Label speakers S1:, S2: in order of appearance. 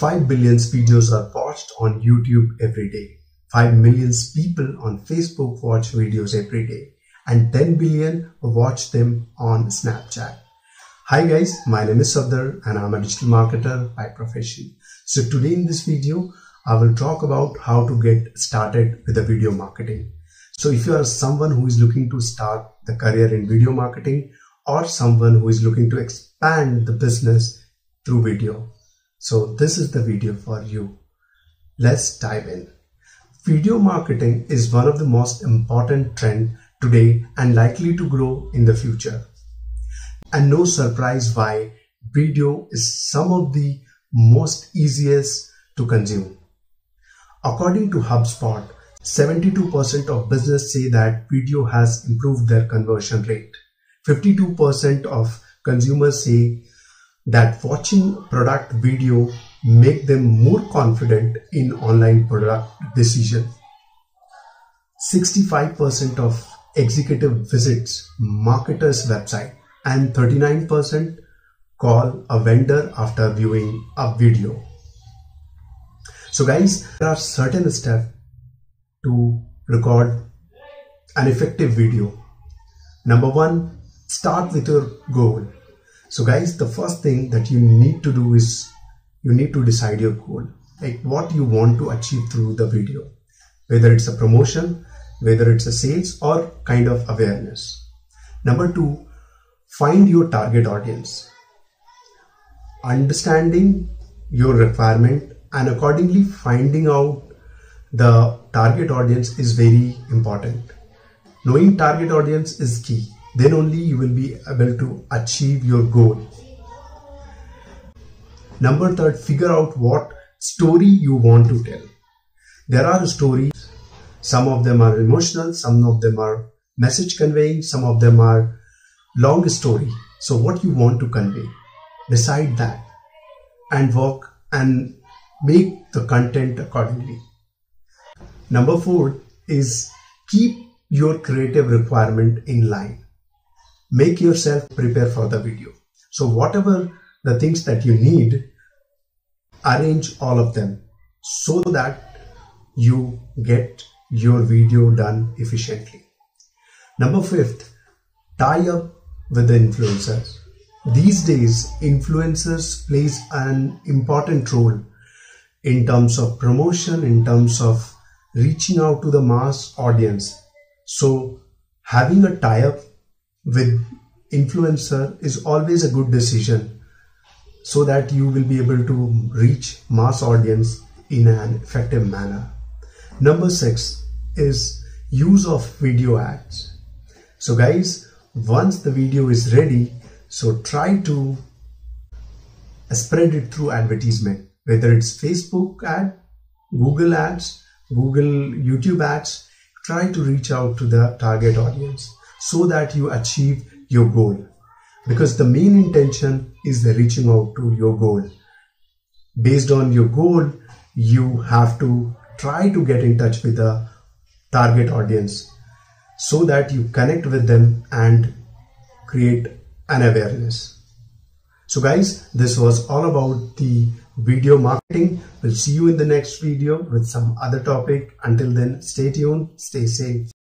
S1: 5 billion videos are watched on YouTube every day. 5 million people on Facebook watch videos every day. And 10 billion watch them on Snapchat. Hi guys, my name is Safdar and I'm a digital marketer by profession. So today in this video, I will talk about how to get started with the video marketing. So if you are someone who is looking to start the career in video marketing or someone who is looking to expand the business through video, so this is the video for you. Let's dive in. Video marketing is one of the most important trends today and likely to grow in the future. And no surprise why video is some of the most easiest to consume. According to HubSpot, 72% of business say that video has improved their conversion rate. 52% of consumers say that watching product video make them more confident in online product decision. 65% of executive visits marketers website and 39% call a vendor after viewing a video. So guys, there are certain steps to record an effective video. Number one, start with your goal. So guys, the first thing that you need to do is you need to decide your goal, like what you want to achieve through the video, whether it's a promotion, whether it's a sales or kind of awareness. Number two, find your target audience. Understanding your requirement and accordingly finding out the target audience is very important. Knowing target audience is key. Then only you will be able to achieve your goal. Number third, figure out what story you want to tell. There are stories. Some of them are emotional, some of them are message conveying, some of them are long story. So what you want to convey, decide that and work and make the content accordingly. Number four is keep your creative requirement in line. Make yourself prepare for the video. So whatever the things that you need, arrange all of them so that you get your video done efficiently. Number fifth, tie up with the influencers. These days, influencers plays an important role in terms of promotion, in terms of reaching out to the mass audience. So having a tie-up with influencer is always a good decision so that you will be able to reach mass audience in an effective manner. Number six is use of video ads. So guys, once the video is ready, so try to spread it through advertisement, whether it's Facebook ad, Google ads, Google YouTube ads. Try to reach out to the target audience so that you achieve your goal, because the main intention is the reaching out to your goal. Based on your goal, you have to try to get in touch with the target audience so that you connect with them and create an awareness. So guys, this was all about the video marketing. We'll see you in the next video with some other topic. Until then, stay tuned, stay safe.